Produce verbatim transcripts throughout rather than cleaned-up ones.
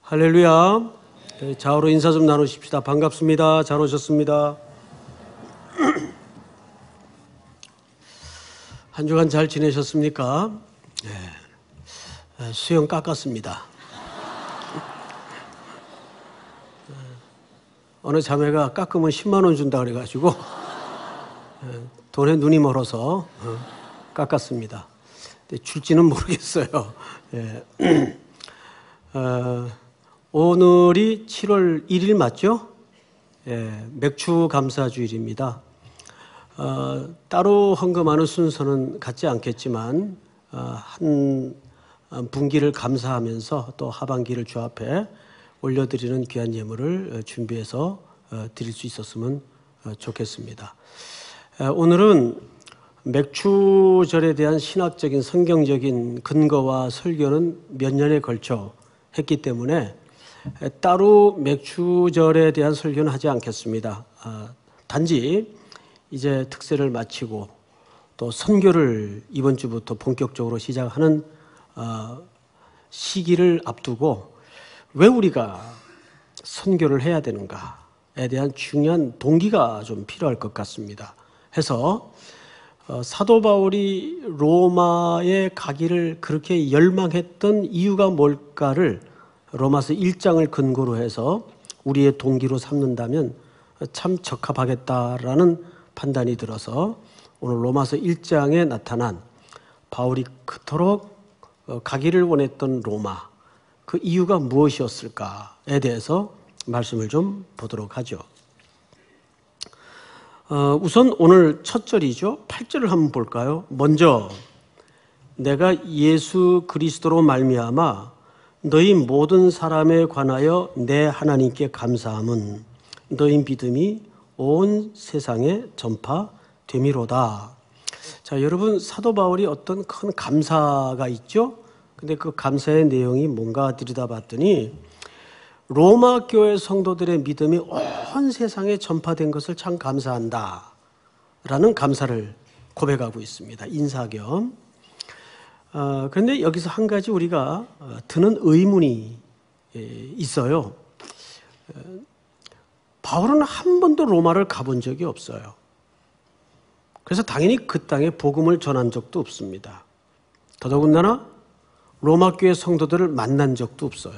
할렐루야. 좌우로 인사 좀 나누십시다. 반갑습니다. 잘 오셨습니다. 한 주간 잘 지내셨습니까? 네. 수영 깎았습니다. 어느 자매가 깎으면 십만 원 준다 그래가지고 돈에 눈이 멀어서 깎았습니다. 근데 줄지는 모르겠어요. 예. 어, 오늘이 칠월 일일 맞죠? 예, 맥주 감사주일입니다. 어, 따로 헌금하는 순서는 같지 않겠지만 어, 한 분기를 감사하면서 또 하반기를 주 앞에 올려드리는 귀한 예물을 준비해서 어, 드릴 수 있었으면 어, 좋겠습니다. 에, 오늘은 맥주절에 대한 신학적인 성경적인 근거와 설교는 몇 년에 걸쳐 했기 때문에 따로 맥주절에 대한 설교는 하지 않겠습니다. 아, 단지 이제 특세를 마치고 또 선교를 이번 주부터 본격적으로 시작하는 어, 시기를 앞두고 왜 우리가 선교를 해야 되는가에 대한 중요한 동기가 좀 필요할 것 같습니다. 해서 어, 사도 바울이 로마에 가기를 그렇게 열망했던 이유가 뭘까를 로마서 일 장을 근거로 해서 우리의 동기로 삼는다면 참 적합하겠다라는 판단이 들어서 오늘 로마서 일 장에 나타난 바울이 그토록 가기를 원했던 로마, 그 이유가 무엇이었을까에 대해서 말씀을 좀 보도록 하죠. 어, 우선 오늘 첫 절이죠. 팔 절을 한번 볼까요? 먼저 내가 예수 그리스도로 말미암아 너희 모든 사람에 관하여 내 하나님께 감사함은 너희 믿음이 온 세상에 전파됨이로다. 자, 여러분, 사도 바울이 어떤 큰 감사가 있죠? 근데 그 감사의 내용이 뭔가 들여다봤더니 로마 교회 성도들의 믿음이 온 세상에 전파된 것을 참 감사한다 라는 감사를 고백하고 있습니다. 인사 겸. 어, 그런데 여기서 한 가지 우리가 드는 의문이 있어요. 바울은 한 번도 로마를 가본 적이 없어요. 그래서 당연히 그 땅에 복음을 전한 적도 없습니다. 더더군다나 로마 교회 성도들을 만난 적도 없어요.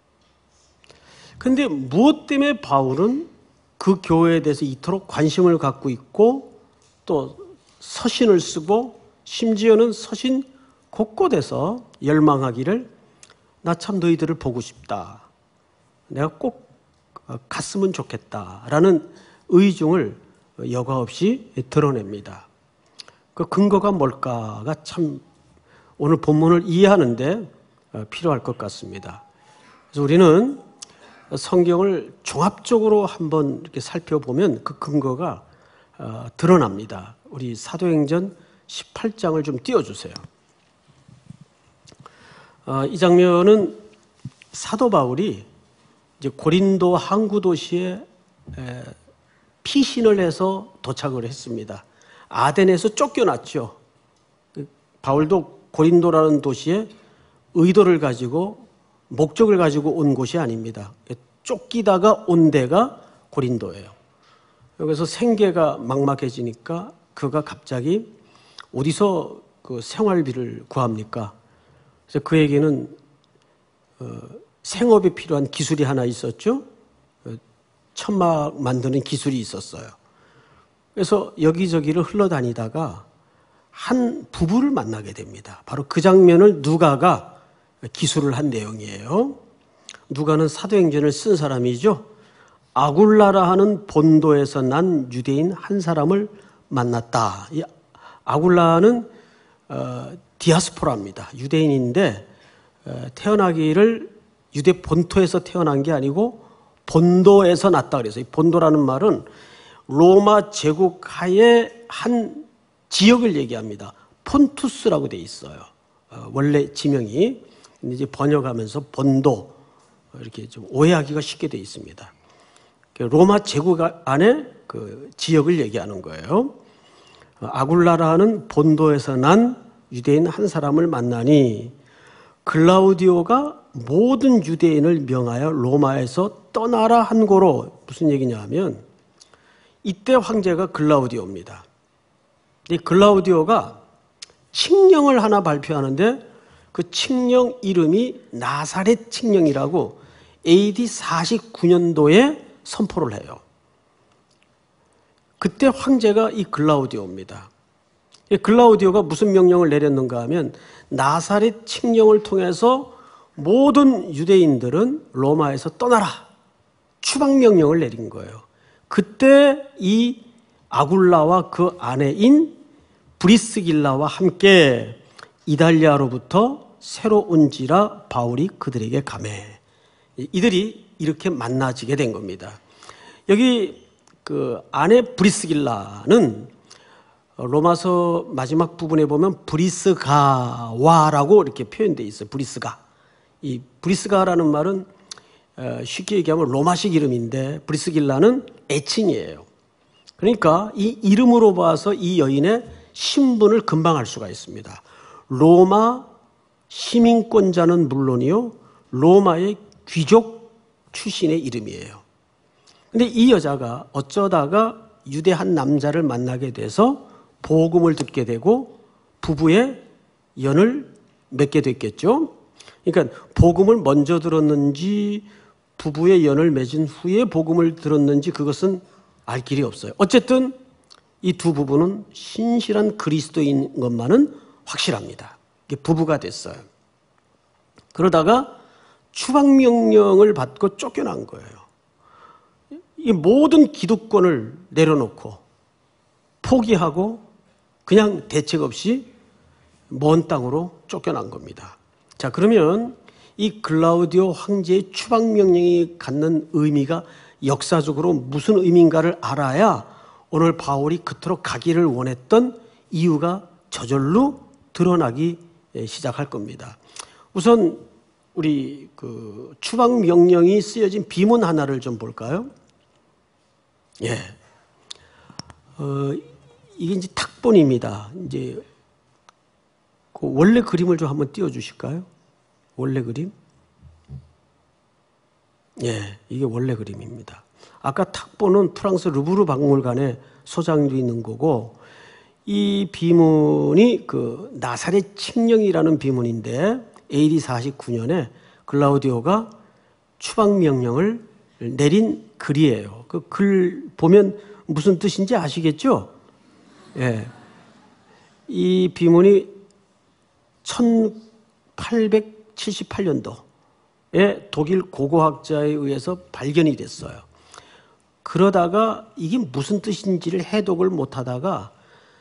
그런데 무엇 때문에 바울은 그 교회에 대해서 이토록 관심을 갖고 있고 또 서신을 쓰고 심지어는 서신 곳곳에서 열망하기를 나 참 너희들을 보고 싶다. 내가 꼭 갔으면 좋겠다라는 의중을 여과 없이 드러냅니다. 그 근거가 뭘까가 참 오늘 본문을 이해하는데 필요할 것 같습니다. 그래서 우리는 성경을 종합적으로 한번 이렇게 살펴보면 그 근거가 드러납니다. 우리 사도행전 십팔 장을 좀 띄워주세요. 이 장면은 사도 바울이 이제 고린도 항구 도시에 피신을 해서 도착을 했습니다. 아덴에서 쫓겨났죠. 바울도 고린도라는 도시에 의도를 가지고 목적을 가지고 온 곳이 아닙니다. 쫓기다가 온 데가 고린도예요. 여기서 생계가 막막해지니까 그가 갑자기 어디서 그 생활비를 구합니까? 그래서 그에게는 어, 생업에 필요한 기술이 하나 있었죠. 천막 만드는 기술이 있었어요. 그래서 여기저기를 흘러다니다가 한 부부를 만나게 됩니다. 바로 그 장면을 누가가 기술을 한 내용이에요. 누가는 사도행전을 쓴 사람이죠. 아굴라라 하는 본도에서 난 유대인 한 사람을 만났다. 이 아굴라는 어, 디아스포라입니다. 유대인인데 어, 태어나기를 유대 본토에서 태어난 게 아니고 본도에서 났다 그래서 이 본도라는 말은 로마 제국 하에 한 지역을 얘기합니다. 폰투스라고 돼 있어요. 어, 원래 지명이. 근데 이제 번역하면서 본도 이렇게 좀 오해하기가 쉽게 돼 있습니다. 로마 제국 안에 그 지역을 얘기하는 거예요. 아굴라라는 본도에서 난 유대인 한 사람을 만나니 클라우디오가 모든 유대인을 명하여 로마에서 떠나라 한 고로. 무슨 얘기냐 하면 이때 황제가 글라우디오입니다. 이 글라우디오가 칙령을 하나 발표하는데 그 칙령 이름이 나사렛 칙령이라고 에이디 사십구 년도에 선포를 해요. 그때 황제가 이 글라우디오입니다. 이 글라우디오가 무슨 명령을 내렸는가 하면 나사렛 칙령을 통해서 모든 유대인들은 로마에서 떠나라, 추방 명령을 내린 거예요. 그때 이 아굴라와 그 아내인 브리스길라와 함께 이달리아로부터 새로 온지라 바울이 그들에게 가매. 이들이 이렇게 만나지게 된 겁니다. 여기 그 아내 브리스길라는 로마서 마지막 부분에 보면 브리스가와라고 이렇게 표현되어 있어요. 브리스가. 이 브리스가라는 말은 쉽게 얘기하면 로마식 이름인데 브리스길라는 애칭이에요. 그러니까 이 이름으로 봐서 이 여인의 신분을 금방 알 수가 있습니다. 로마 시민권자는 물론이요, 로마의 귀족 출신의 이름이에요. 근데 이 여자가 어쩌다가 유대 한 남자를 만나게 돼서 복음을 듣게 되고 부부의 연을 맺게 됐겠죠. 그러니까 복음을 먼저 들었는지 부부의 연을 맺은 후에 복음을 들었는지 그것은 알 길이 없어요. 어쨌든 이 두 부부는 신실한 그리스도인 것만은 확실합니다. 이게 부부가 됐어요. 그러다가 추방명령을 받고 쫓겨난 거예요. 이 모든 기득권을 내려놓고 포기하고 그냥 대책 없이 먼 땅으로 쫓겨난 겁니다. 자, 그러면 이 글라우디오 황제의 추방명령이 갖는 의미가 역사적으로 무슨 의미인가를 알아야 오늘 바울이 그토록 가기를 원했던 이유가 저절로 드러나기 시작할 겁니다. 우선 우리 그 추방 명령이 쓰여진 비문 하나를 좀 볼까요? 예, 어, 이게 이제 탁본입니다. 이제 그 원래 그림을 좀 한번 띄워주실까요? 원래 그림? 예, 이게 원래 그림입니다. 아까 탁본은 프랑스 루브르 박물관에 소장되어 있는 거고, 이 비문이 그 나사렛 칙령이라는 비문인데 에이디 사십구 년에 글라우디오가 추방명령을 내린 글이에요. 그 글 보면 무슨 뜻인지 아시겠죠? 예. 이 비문이 천팔백칠십팔 년도에 독일 고고학자에 의해서 발견이 됐어요. 그러다가 이게 무슨 뜻인지를 해독을 못하다가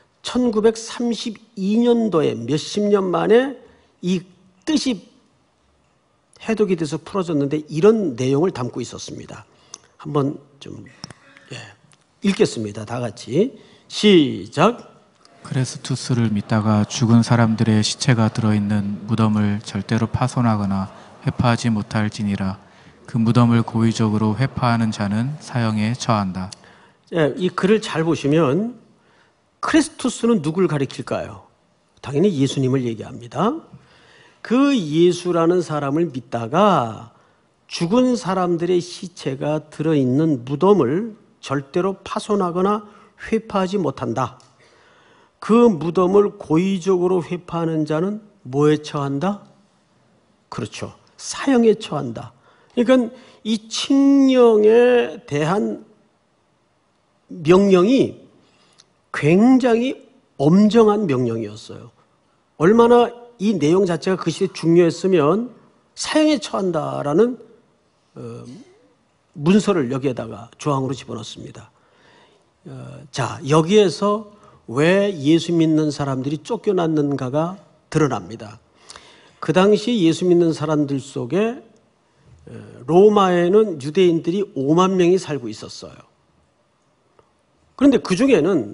천구백삼십이 년도에 몇십 년 만에 이 뜻이 해독이 돼서 풀어졌는데 이런 내용을 담고 있었습니다. 한번 좀 예, 읽겠습니다. 다 같이 시작. 크레스투스를 믿다가 죽은 사람들의 시체가 들어있는 무덤을 절대로 파손하거나 회파하지 못할지니라. 그 무덤을 고의적으로 회파하는 자는 사형에 처한다. 예, 이 글을 잘 보시면 크리스투스는 누굴 가리킬까요? 당연히 예수님을 얘기합니다. 그 예수라는 사람을 믿다가 죽은 사람들의 시체가 들어있는 무덤을 절대로 파손하거나 회파하지 못한다. 그 무덤을 고의적으로 회파하는 자는 뭐에 처한다? 그렇죠. 사형에 처한다. 그러니까 이 칙령에 대한 명령이 굉장히 엄정한 명령이었어요. 얼마나 이 내용 자체가 그 시대에 중요했으면 사형에 처한다라는 어, 문서를 여기에다가 조항으로 집어넣습니다. 어, 자, 여기에서 왜 예수 믿는 사람들이 쫓겨났는가가 드러납니다. 그 당시 예수 믿는 사람들 속에 로마에는 유대인들이 오만 명이 살고 있었어요. 그런데 그 중에는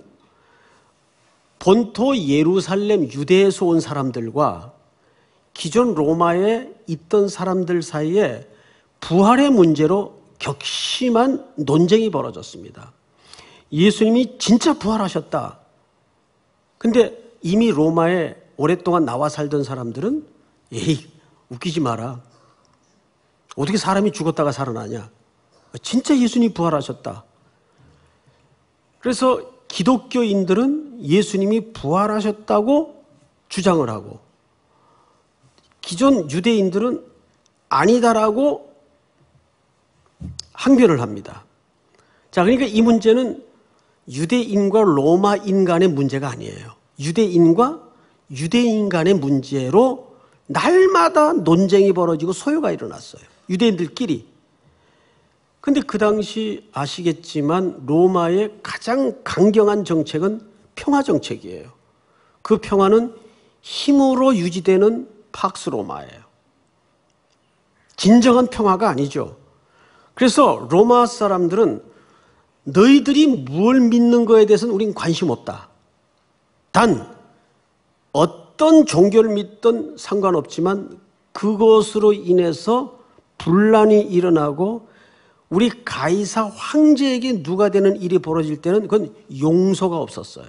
본토 예루살렘 유대에서 온 사람들과 기존 로마에 있던 사람들 사이에 부활의 문제로 격심한 논쟁이 벌어졌습니다. 예수님이 진짜 부활하셨다. 근데 이미 로마에 오랫동안 나와 살던 사람들은 에이, 웃기지 마라. 어떻게 사람이 죽었다가 살아나냐? 진짜 예수님이 부활하셨다. 그래서 기독교인들은 예수님이 부활하셨다고 주장을 하고, 기존 유대인들은 아니다라고 항변을 합니다. 자, 그러니까 이 문제는 유대인과 로마인 간의 문제가 아니에요. 유대인과 유대인 간의 문제로 날마다 논쟁이 벌어지고 소요가 일어났어요. 유대인들끼리. 근데 그 당시 아시겠지만 로마의 가장 강경한 정책은 평화 정책이에요. 그 평화는 힘으로 유지되는 팍스 로마예요. 진정한 평화가 아니죠. 그래서 로마 사람들은 너희들이 뭘 믿는 거에 대해서는 우린 관심 없다. 단 어떤 종교를 믿든 상관없지만 그것으로 인해서 분란이 일어나고 우리 가이사 황제에게 누가 되는 일이 벌어질 때는 그건 용서가 없었어요.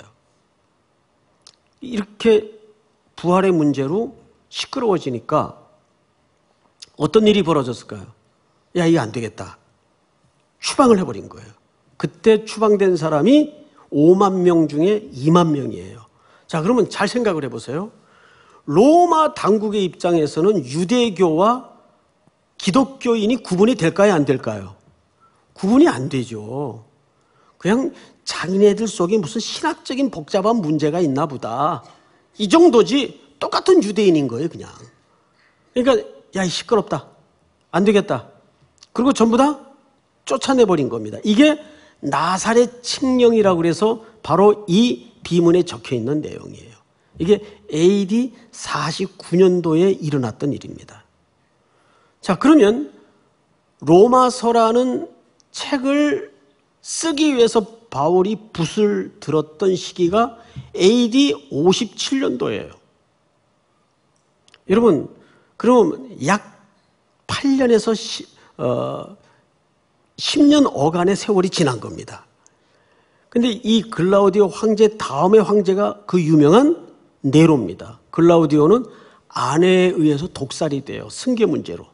이렇게 부활의 문제로 시끄러워지니까 어떤 일이 벌어졌을까요? 야, 이거 안 되겠다. 추방을 해버린 거예요. 그때 추방된 사람이 오만 명 중에 이만 명이에요. 자, 그러면 잘 생각을 해보세요. 로마 당국의 입장에서는 유대교와 기독교인이 구분이 될까요? 안 될까요? 구분이 안 되죠. 그냥 자기네들 속에 무슨 신학적인 복잡한 문제가 있나 보다. 이 정도지 똑같은 유대인인 거예요, 그냥. 그러니까 야, 시끄럽다. 안 되겠다. 그리고 전부 다 쫓아내버린 겁니다. 이게 나사렛 칙령이라고 그래서 바로 이 비문에 적혀있는 내용이에요. 이게 에이디 사십구 년도에 일어났던 일입니다. 자, 그러면 로마서라는 책을 쓰기 위해서 바울이 붓을 들었던 시기가 에이디 오십칠 년도예요. 여러분, 그럼 약 팔 년에서 어, 십 년 어간의 세월이 지난 겁니다. 근데 이 글라우디오 황제 다음의 황제가 그 유명한 네로입니다. 글라우디오는 아내에 의해서 독살이 돼요. 승계 문제로.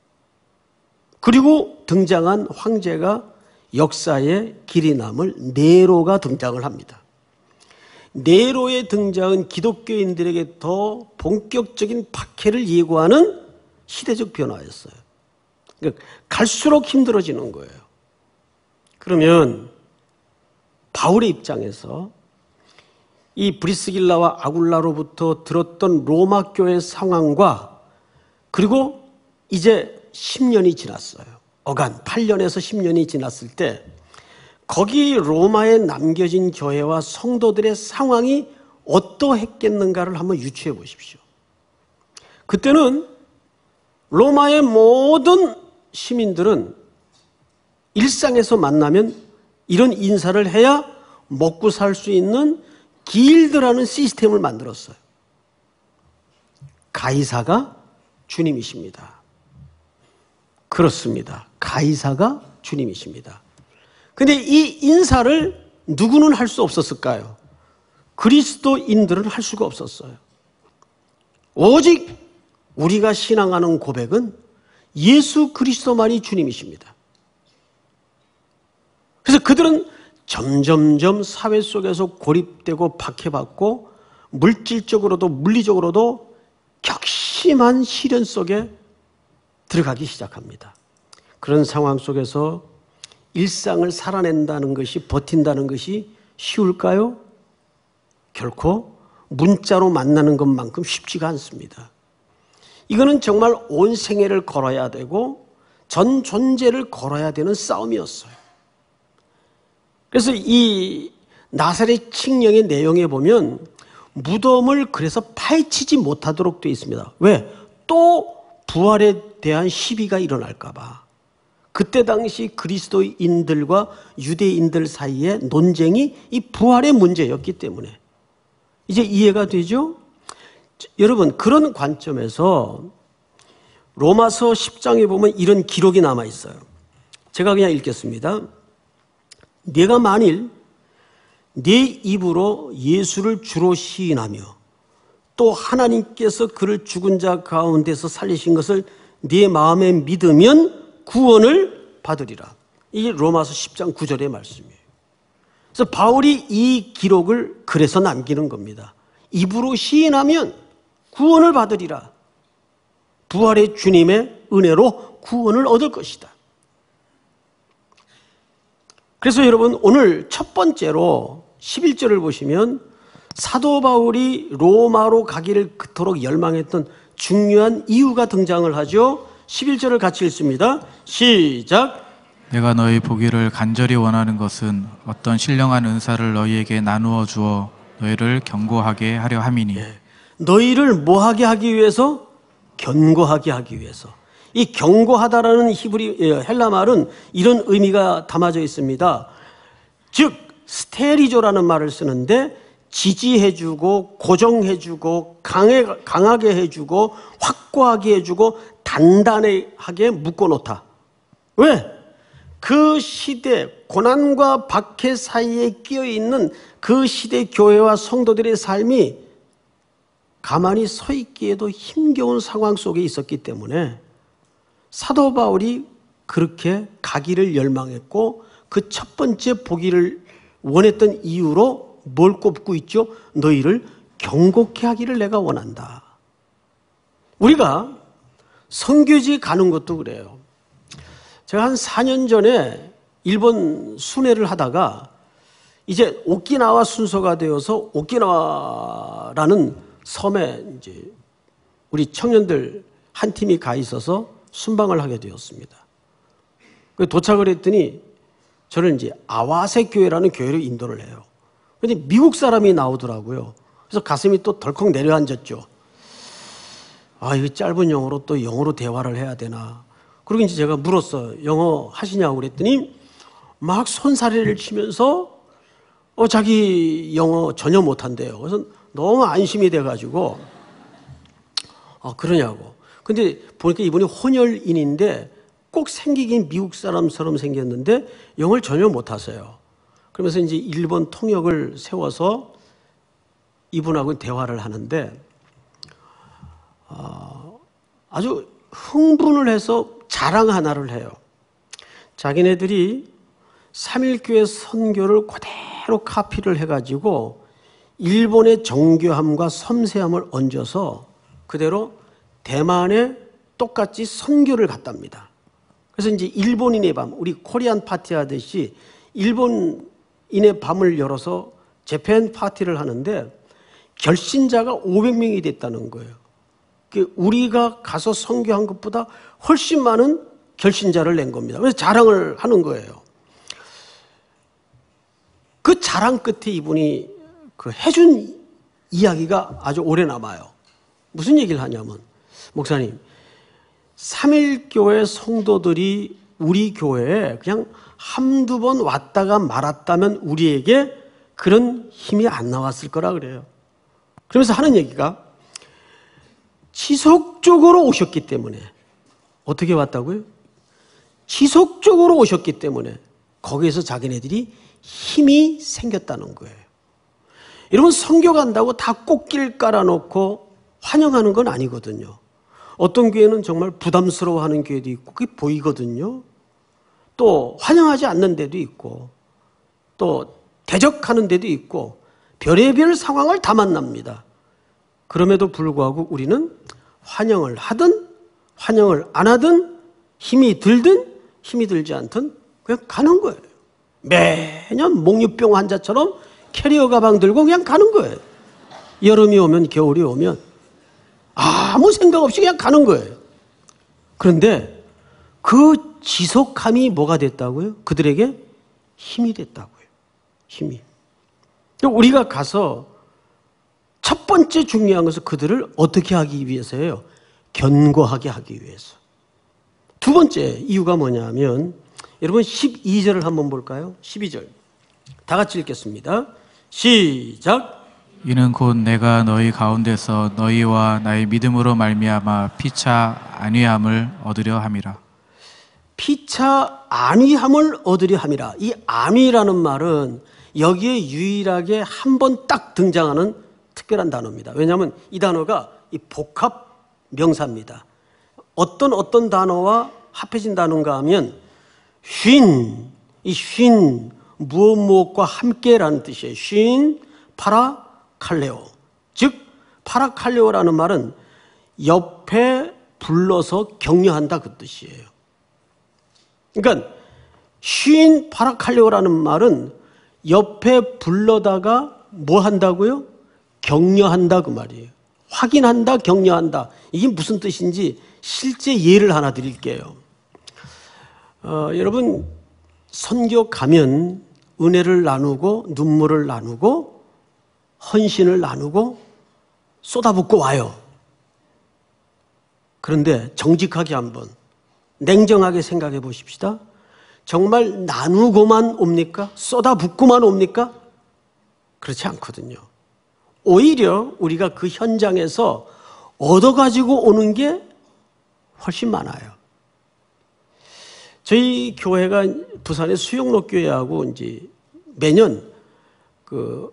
그리고 등장한 황제가 역사에 길이 남을 네로가 등장을 합니다. 네로의 등장은 기독교인들에게 더 본격적인 박해를 예고하는 시대적 변화였어요. 그러니까 갈수록 힘들어지는 거예요. 그러면 바울의 입장에서 이 브리스길라와 아굴라로부터 들었던 로마 교회 상황과 그리고 이제 십 년이 지났어요. 어간 팔 년에서 십 년이 지났을 때 거기 로마에 남겨진 교회와 성도들의 상황이 어떠했겠는가를 한번 유추해 보십시오. 그때는 로마의 모든 시민들은 일상에서 만나면 이런 인사를 해야 먹고 살 수 있는 길드라는 시스템을 만들었어요. 가이사가 주님이십니다. 그렇습니다. 가이사가 주님이십니다. 근데 이 인사를 누구는 할 수 없었을까요? 그리스도인들은 할 수가 없었어요. 오직 우리가 신앙하는 고백은 예수 그리스도만이 주님이십니다. 그래서 그들은 점점점 사회 속에서 고립되고 박해받고 물질적으로도 물리적으로도 격심한 시련 속에 들어가기 시작합니다. 그런 상황 속에서 일상을 살아낸다는 것이, 버틴다는 것이 쉬울까요? 결코 문자로 만나는 것만큼 쉽지가 않습니다. 이거는 정말 온 생애를 걸어야 되고 전 존재를 걸어야 되는 싸움이었어요. 그래서 이 나사렛 칙령의 내용에 보면 무덤을 그래서 파헤치지 못하도록 되어 있습니다. 왜? 또 부활에 대한 시비가 일어날까 봐. 그때 당시 그리스도인들과 유대인들 사이의 논쟁이 이 부활의 문제였기 때문에. 이제 이해가 되죠? 여러분, 그런 관점에서 로마서 십 장에 보면 이런 기록이 남아 있어요. 제가 그냥 읽겠습니다. 네가 만일 네 입으로 예수를 주로 시인하며 또 하나님께서 그를 죽은 자 가운데서 살리신 것을 네 마음에 믿으면 구원을 받으리라. 이게 로마서 십 장 구 절의 말씀이에요. 그래서 바울이 이 기록을 그래서 남기는 겁니다. 입으로 시인하면 구원을 받으리라. 부활의 주님의 은혜로 구원을 얻을 것이다. 그래서 여러분, 오늘 첫 번째로 십일 절을 보시면 사도 바울이 로마로 가기를 그토록 열망했던 중요한 이유가 등장을 하죠. 십일 절을 같이 읽습니다. 시작. 내가 너희 보기를 간절히 원하는 것은 어떤 신령한 은사를 너희에게 나누어 주어 너희를 견고하게 하려 함이니. 예. 너희를 뭐하게 하기 위해서? 견고하게 하기 위해서. 이 견고하다라는 히브리 헬라 말은 이런 의미가 담아져 있습니다. 즉 스테리조라는 말을 쓰는데 지지해주고 고정해주고 강해, 강하게 해주고 확고하게 해주고 단단하게 묶어놓다. 왜? 그 시대 고난과 박해 사이에 끼어있는 그 시대 교회와 성도들의 삶이 가만히 서 있기에도 힘겨운 상황 속에 있었기 때문에 사도 바울이 그렇게 가기를 열망했고 그 첫 번째 보기를 원했던 이유로 뭘 꼽고 있죠? 너희를 경고케 하기를 내가 원한다. 우리가 선교지 가는 것도 그래요. 제가 한 사 년 전에 일본 순회를 하다가 이제 오키나와 순서가 되어서 오키나와라는 섬에 이제 우리 청년들 한 팀이 가 있어서 순방을 하게 되었습니다. 도착을 했더니 저를 이제 아와세 교회라는 교회로 인도를 해요. 근데 미국 사람이 나오더라고요. 그래서 가슴이 또 덜컥 내려앉았죠. 아, 이거 짧은 영어로 또 영어로 대화를 해야 되나. 그리고 이제 제가 물었어요. 영어 하시냐고 그랬더니 막 손사래를 치면서 어, 자기 영어 전혀 못한대요. 그래서 너무 안심이 돼가지고 아, 그러냐고. 근데 보니까 이분이 혼혈인인데 꼭 생기긴 미국 사람처럼 생겼는데 영어를 전혀 못하세요. 그러면서 이제 일본 통역을 세워서 이분하고 대화를 하는데 어, 아주 흥분을 해서 자랑 하나를 해요. 자기네들이 삼일교회 선교를 그대로 카피를 해가지고 일본의 정교함과 섬세함을 얹어서 그대로 대만에 똑같이 선교를 갔답니다. 그래서 이제 일본인의 밤, 우리 코리안 파티 하듯이 일본인의 밤을 열어서 재팬 파티를 하는데 결신자가 오백 명이 됐다는 거예요. 우리가 가서 선교한 것보다 훨씬 많은 결신자를 낸 겁니다. 그래서 자랑을 하는 거예요. 그 자랑 끝에 이분이 그 해준 이야기가 아주 오래 남아요. 무슨 얘기를 하냐면, 목사님, 삼일교회 성도들이 우리 교회에 그냥 한두 번 왔다가 말았다면 우리에게 그런 힘이 안 나왔을 거라 그래요. 그러면서 하는 얘기가 지속적으로 오셨기 때문에. 어떻게 왔다고요? 지속적으로 오셨기 때문에 거기에서 자기네들이 힘이 생겼다는 거예요. 여러분, 선교 간다고 다 꽃길 깔아놓고 환영하는 건 아니거든요. 어떤 교회는 정말 부담스러워하는 교회도 있고 그게 보이거든요. 또 환영하지 않는 데도 있고 또 대적하는 데도 있고 별의별 상황을 다 만납니다. 그럼에도 불구하고 우리는 환영을 하든 환영을 안 하든 힘이 들든 힘이 들지 않든 그냥 가는 거예요. 매년 목류병 환자처럼 캐리어 가방 들고 그냥 가는 거예요. 여름이 오면 겨울이 오면 아무 생각 없이 그냥 가는 거예요. 그런데 그 지속함이 뭐가 됐다고요? 그들에게 힘이 됐다고요. 힘이. 우리가 가서 첫 번째 중요한 것은 그들을 어떻게 하기 위해서예요? 견고하게 하기 위해서. 두 번째 이유가 뭐냐면 여러분 십이 절을 한번 볼까요? 십이 절. 다 같이 읽겠습니다. 시작. 이는 곧 내가 너희 가운데서 너희와 나의 믿음으로 말미암아 피차 안위함을 얻으려 함이라. 피차 안위함을 얻으려 함이라. 이 안위라는 말은 여기에 유일하게 한 번 딱 등장하는 특별한 단어입니다. 왜냐하면 이 단어가 이 복합 명사입니다. 어떤 어떤 단어와 합해진 단어인가 하면 쉰, 이 쉰, 무엇 무엇과 함께라는 뜻이에요. 쉰, 파라칼레오. 즉 파라칼레오라는 말은 옆에 불러서 격려한다 그 뜻이에요. 그러니까 쉰 파라칼레오라는 말은 옆에 불러다가 뭐 한다고요? 격려한다 그 말이에요. 확인한다, 격려한다. 이게 무슨 뜻인지 실제 예를 하나 드릴게요. 어, 여러분 선교 가면 은혜를 나누고 눈물을 나누고 헌신을 나누고 쏟아붓고 와요. 그런데 정직하게 한번 냉정하게 생각해 보십시다. 정말 나누고만 옵니까? 쏟아붓고만 옵니까? 그렇지 않거든요. 오히려 우리가 그 현장에서 얻어가지고 오는 게 훨씬 많아요. 저희 교회가 부산의 수영로 교회하고 이제 매년 그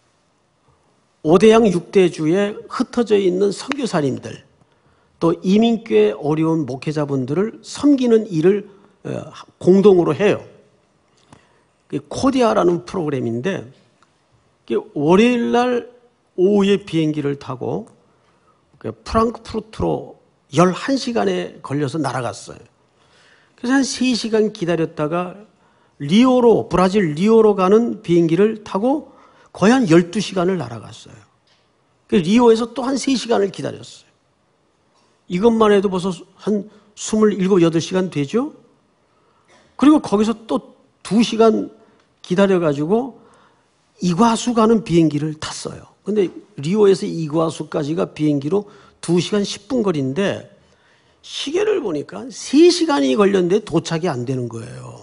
오대양 육대주에 흩어져 있는 선교사님들 또 이민교회 어려운 목회자분들을 섬기는 일을 공동으로 해요. 코디아라는 프로그램인데 월요일 날 오후에 비행기를 타고 프랑크푸르트로 열한 시간에 걸려서 날아갔어요. 그래서 한 세 시간 기다렸다가 리오로, 브라질 리오로 가는 비행기를 타고 거의 한 열두 시간을 날아갔어요. 리오에서 또 한 세 시간을 기다렸어요. 이것만 해도 벌써 한 스물일곱, 여덟 시간 되죠? 그리고 거기서 또 두 시간 기다려가지고 이과수 가는 비행기를 탔어요. 근데 리오에서 이과수까지가 비행기로 두 시간 십 분 거리인데 시계를 보니까 세 시간이 걸렸는데 도착이 안 되는 거예요.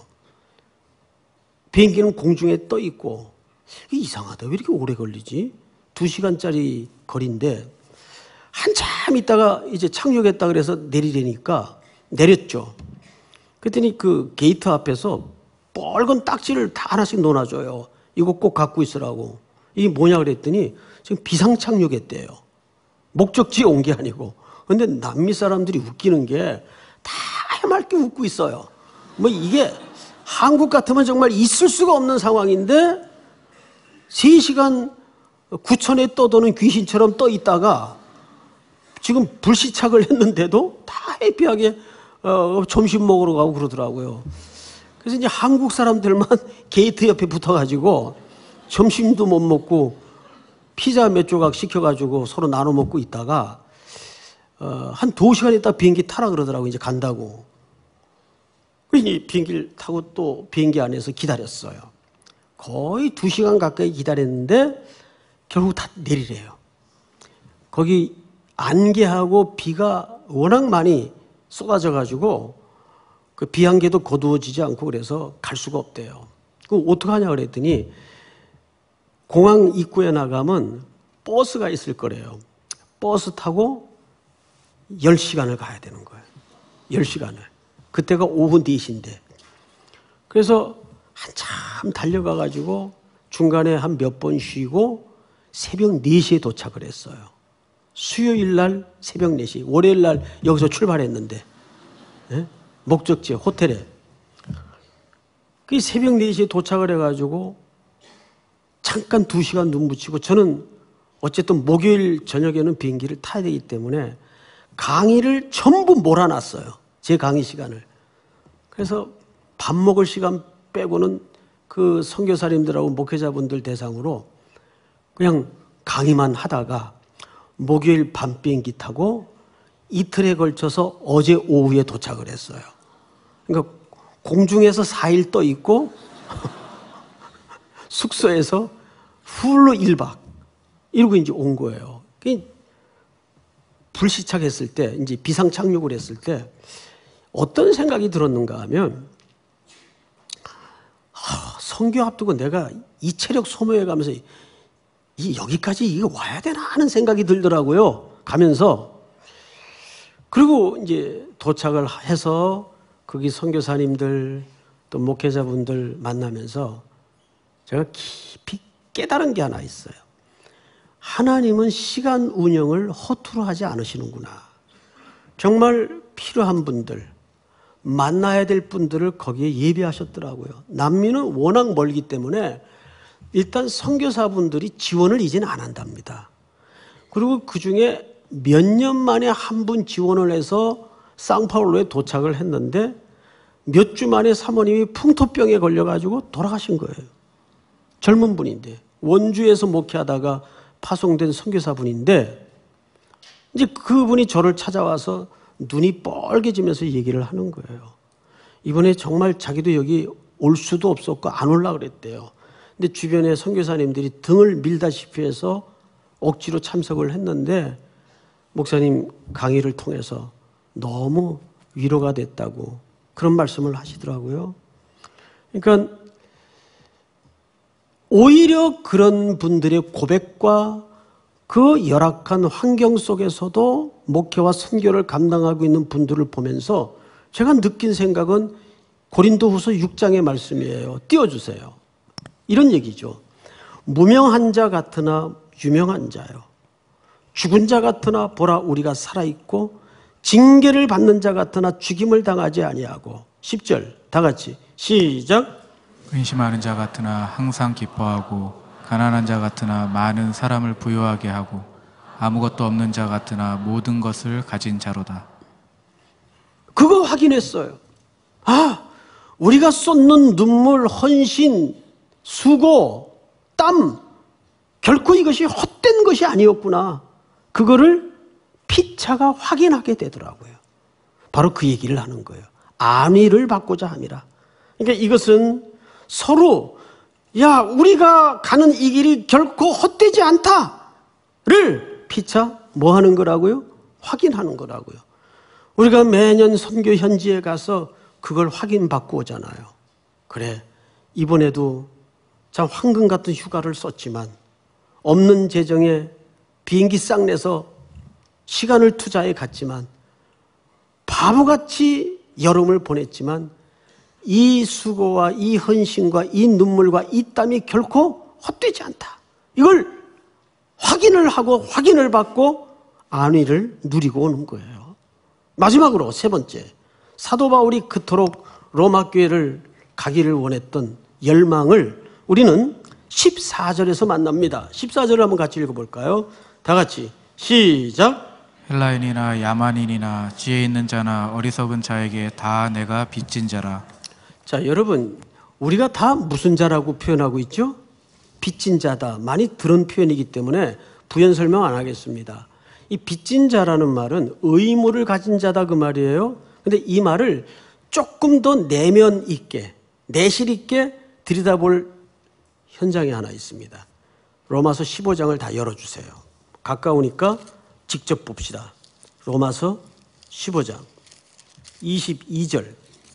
비행기는 공중에 떠 있고 이상하다. 왜 이렇게 오래 걸리지? 두 시간짜리 거리인데 한참 있다가 이제 착륙했다 그래서 내리려니까 내렸죠. 그랬더니 그 게이트 앞에서 빨간 딱지를 다 하나씩 놓아줘요. 이거 꼭 갖고 있으라고. 이게 뭐냐 그랬더니 지금 비상 착륙했대요. 목적지에 온 게 아니고. 근데 남미 사람들이 웃기는 게 다 해맑게 웃고 있어요. 뭐 이게 한국 같으면 정말 있을 수가 없는 상황인데 세 시간 구천에 떠도는 귀신처럼 떠 있다가 지금 불시착을 했는데도 다 해피하게 어, 점심 먹으러 가고 그러더라고요. 그래서 이제 한국 사람들만 게이트 옆에 붙어가지고 점심도 못 먹고 피자 몇 조각 시켜가지고 서로 나눠 먹고 있다가 어, 한 두 시간 있다 비행기 타라 그러더라고요. 이제 간다고. 그래서 비행기를 타고 또 비행기 안에서 기다렸어요. 거의 두 시간 가까이 기다렸는데 결국 다 내리래요. 거기 안개하고 비가 워낙 많이 쏟아져가지고 그 비안개도 거두어지지 않고 그래서 갈 수가 없대요. 그 어떡하냐 그랬더니 공항 입구에 나가면 버스가 있을 거래요. 버스 타고 열 시간을 가야 되는 거예요. 열 시간을. 그때가 오후 네 시인데. 그래서 한참 달려가가지고 중간에 한 몇 번 쉬고 새벽 네 시에 도착을 했어요. 수요일 날 새벽 네 시. 월요일 날 여기서 출발했는데. 네? 목적지 호텔에. 그 새벽 네 시에 도착을 해가지고 잠깐 두 시간 눈 붙이고 저는 어쨌든 목요일 저녁에는 비행기를 타야 되기 때문에 강의를 전부 몰아놨어요. 제 강의 시간을. 그래서 밥 먹을 시간 빼고는 그 선교사님들하고 목회자분들 대상으로 그냥 강의만 하다가 목요일 밤 비행기 타고 이틀에 걸쳐서 어제 오후에 도착을 했어요. 그러니까 공중에서 사 일 떠 있고 숙소에서 훌로 일 박 이러고 이제 온 거예요. 불시착했을 때, 이제 비상 착륙을 했을 때 어떤 생각이 들었는가 하면 아, 선교 앞두고 내가 이 체력 소모해 가면서 이 여기까지 이거 와야 되나 하는 생각이 들더라고요. 가면서. 그리고 이제 도착을 해서 거기 선교사님들 또 목회자분들 만나면서 제가 깊이 깨달은 게 하나 있어요. 하나님은 시간 운영을 허투루 하지 않으시는구나. 정말 필요한 분들, 만나야 될 분들을 거기에 예비하셨더라고요. 남미는 워낙 멀기 때문에 일단 선교사분들이 지원을 이제는 안 한답니다. 그리고 그중에 몇 년 만에 한 분 지원을 해서 상파울로에 도착을 했는데 몇 주 만에 사모님이 풍토병에 걸려가지고 돌아가신 거예요. 젊은 분인데 원주에서 목회하다가 파송된 선교사분인데 이제 그분이 저를 찾아와서 눈이 뻘개지면서 얘기를 하는 거예요. 이번에 정말 자기도 여기 올 수도 없었고 안 올라 그랬대요. 근데 주변에 선교사님들이 등을 밀다시피 해서 억지로 참석을 했는데 목사님 강의를 통해서 너무 위로가 됐다고 그런 말씀을 하시더라고요. 그러니까 오히려 그런 분들의 고백과 그 열악한 환경 속에서도 목회와 선교를 감당하고 있는 분들을 보면서 제가 느낀 생각은 고린도후서 육 장의 말씀이에요. 띄워주세요. 이런 얘기죠. 무명한 자 같으나 유명한 자요. 죽은 자 같으나 보라 우리가 살아있고 징계를 받는 자 같으나 죽임을 당하지 아니하고 십 절 다 같이 시작. 근심하는 자 같으나 항상 기뻐하고 가난한 자 같으나 많은 사람을 부유하게 하고 아무것도 없는 자 같으나 모든 것을 가진 자로다. 그거 확인했어요. 아, 우리가 쏟는 눈물, 헌신, 수고, 땀 결코 이것이 헛된 것이 아니었구나. 그거를 피차가 확인하게 되더라고요. 바로 그 얘기를 하는 거예요. 안위를 받고자 함이라. 그러니까 이것은 서로 야 우리가 가는 이 길이 결코 헛되지 않다를 피차 뭐 하는 거라고요? 확인하는 거라고요. 우리가 매년 선교 현지에 가서 그걸 확인받고 오잖아요. 그래 이번에도 참 황금 같은 휴가를 썼지만 없는 재정에 비행기 싹 내서 시간을 투자해 갔지만 바보같이 여름을 보냈지만 이 수고와 이 헌신과 이 눈물과 이 땀이 결코 헛되지 않다. 이걸 확인을 하고 확인을 받고 안위를 누리고 오는 거예요. 마지막으로 세 번째, 사도 바울이 그토록 로마 교회를 가기를 원했던 열망을 우리는 십사 절에서 만납니다. 십사 절을 한번 같이 읽어볼까요? 다 같이 시작. 헬라인이나 야만인이나 지혜 있는 자나 어리석은 자에게 다 내가 빚진 자라. 자, 여러분 우리가 다 무슨 자라고 표현하고 있죠? 빚진 자다. 많이 들은 표현이기 때문에 부연 설명 안 하겠습니다. 이 빚진 자라는 말은 의무를 가진 자다 그 말이에요. 근데 이 말을 조금 더 내면 있게, 내실 있게 들여다볼 현장이 하나 있습니다. 로마서 십오 장을 다 열어주세요. 가까우니까 직접 봅시다. 로마서 십오 장 이십이 절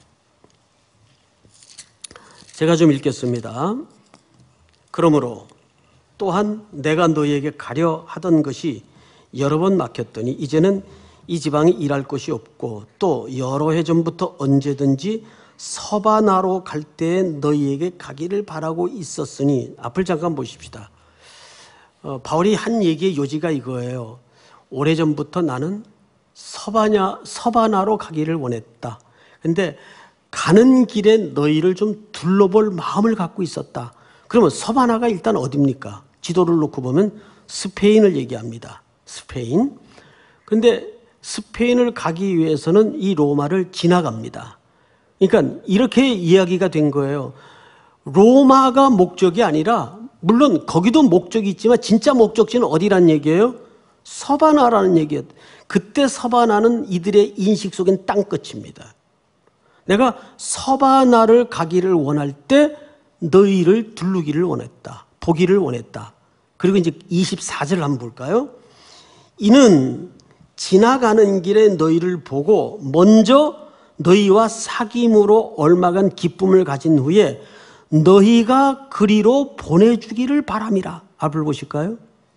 제가 좀 읽겠습니다. 그러므로 또한 내가 너희에게 가려 하던 것이 여러 번 막혔더니 이제는 이 지방에 일할 곳이 없고 또 여러 해 전부터 언제든지 서바나로 갈 때에 너희에게 가기를 바라고 있었으니 앞을 잠깐 보십시다. 어, 바울이 한 얘기의 요지가 이거예요. 오래전부터 나는 서바냐, 서바나로 가기를 원했다. 근데 가는 길에 너희를 좀 둘러볼 마음을 갖고 있었다. 그러면 서바나가 일단 어디입니까? 지도를 놓고 보면 스페인을 얘기합니다. 스페인. 근데 스페인을 가기 위해서는 이 로마를 지나갑니다. 그러니까 이렇게 이야기가 된 거예요. 로마가 목적이 아니라 물론 거기도 목적이 있지만 진짜 목적지는 어디란 얘기예요? 서바나라는 얘기예요. 그때 서바나는 이들의 인식 속엔 땅끝입니다. 내가 서바나를 가기를 원할 때 너희를 두르기를 원했다. 보기를 원했다. 그리고 이제 이십사 절을 한번 볼까요? 이는 지나가는 길에 너희를 보고 먼저 너희와 사귐으로 얼마간 기쁨을 가진 후에 너희가 그리로 보내주기를 바람이라. 앞을 보실까요?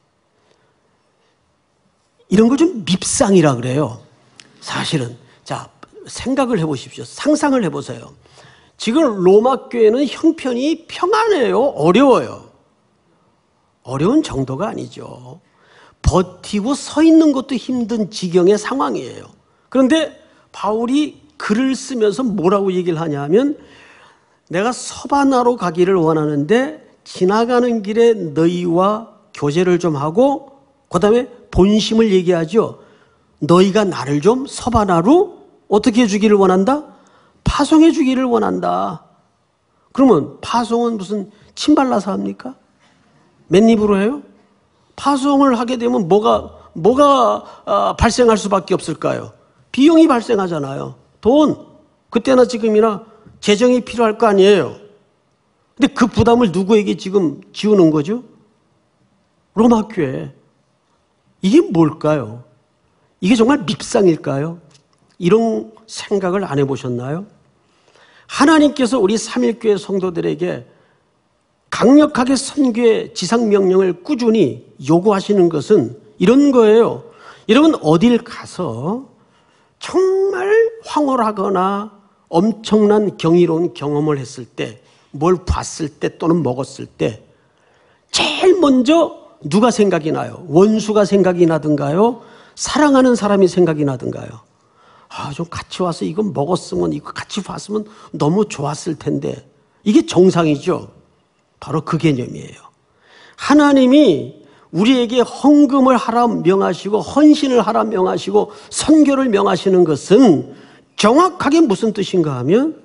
이런 걸 좀 밉상이라 그래요. 사실은. 자, 생각을 해보십시오. 상상을 해보세요. 지금 로마 교회는 형편이 평안해요? 어려워요? 어려운 정도가 아니죠. 버티고 서 있는 것도 힘든 지경의 상황이에요. 그런데 바울이 글을 쓰면서 뭐라고 얘기를 하냐면 내가 서바나로 가기를 원하는데 지나가는 길에 너희와 교제를 좀 하고 그 다음에 본심을 얘기하죠. 너희가 나를 좀 서바나로 어떻게 해주기를 원한다? 파송해 주기를 원한다. 그러면 파송은 무슨 침 발라서 합니까? 맨입으로 해요? 파송을 하게 되면 뭐가 뭐가 아, 발생할 수밖에 없을까요? 비용이 발생하잖아요. 돈. 그때나 지금이나 재정이 필요할 거 아니에요. 근데 그 부담을 누구에게 지금 지우는 거죠? 로마 교회. 이게 뭘까요? 이게 정말 밉상일까요? 이런 생각을 안 해보셨나요? 하나님께서 우리 삼일교회 성도들에게 강력하게 선교의 지상명령을 꾸준히 요구하시는 것은 이런 거예요. 여러분 어딜 가서 정말 황홀하거나 엄청난 경이로운 경험을 했을 때, 뭘 봤을 때 또는 먹었을 때 제일 먼저 누가 생각이 나요? 원수가 생각이 나든가요? 사랑하는 사람이 생각이 나든가요? 아, 좀 같이 와서 이거 먹었으면, 이거 같이 봤으면 너무 좋았을 텐데. 이게 정상이죠. 바로 그 개념이에요. 하나님이 우리에게 헌금을 하라 명하시고 헌신을 하라 명하시고 선교를 명하시는 것은 정확하게 무슨 뜻인가 하면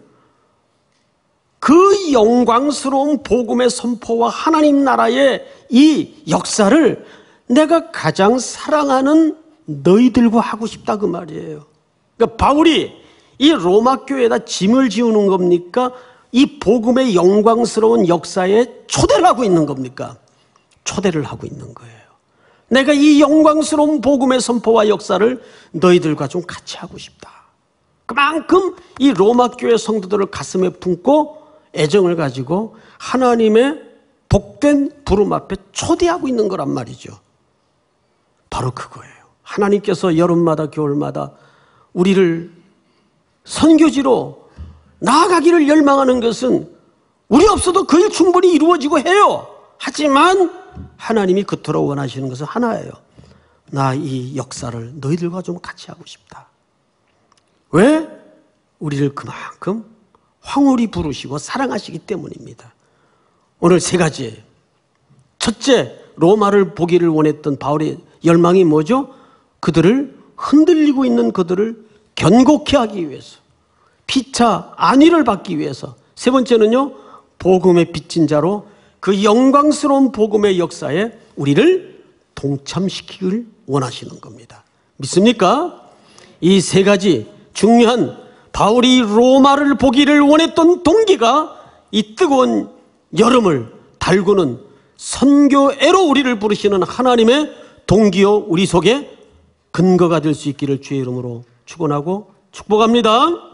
그 영광스러운 복음의 선포와 하나님 나라의 이 역사를 내가 가장 사랑하는 너희들과 하고 싶다 그 말이에요. 그러니까 바울이 이 로마 교회에다 짐을 지우는 겁니까? 이 복음의 영광스러운 역사에 초대를 하고 있는 겁니까? 초대를 하고 있는 거예요. 내가 이 영광스러운 복음의 선포와 역사를 너희들과 좀 같이 하고 싶다. 그만큼 이 로마 교회 성도들을 가슴에 품고 애정을 가지고 하나님의 복된 부름 앞에 초대하고 있는 거란 말이죠. 바로 그거예요. 하나님께서 여름마다 겨울마다 우리를 선교지로 나아가기를 열망하는 것은 우리 없어도 그 일 충분히 이루어지고 해요. 하지만 하나님이 그토록 원하시는 것은 하나예요. 나 이 역사를 너희들과 좀 같이 하고 싶다. 왜? 우리를 그만큼 황홀히 부르시고 사랑하시기 때문입니다. 오늘 세 가지예요. 첫째, 로마를 보기를 원했던 바울의 열망이 뭐죠? 그들을 흔들리고 있는 그들을 견고케 하기 위해서, 피차 안위를 받기 위해서. 세 번째는요, 복음의 빚진 자로 그 영광스러운 복음의 역사에 우리를 동참시키길 원하시는 겁니다. 믿습니까? 이 세 가지 중요한 바울이 로마를 보기를 원했던 동기가 이 뜨거운 여름을 달구는 선교애로 우리를 부르시는 하나님의 동기요 우리 속에 근거가 될 수 있기를 주의 이름으로 축원하고 축복합니다.